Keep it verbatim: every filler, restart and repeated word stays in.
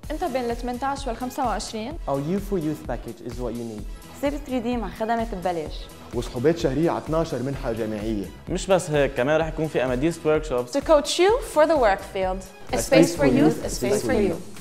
أنت بين ال ثمانية عشر وال خمسة وعشرين. Our U for Youth package is what you need. صير ثري دي مع خدمات ببلاش. وصحوبات شهرية على اثنعش منحة جامعية. مش بس هيك، كمان رح يكون في أماديس workshops To coach you for the work field. A space for youth, a space for you.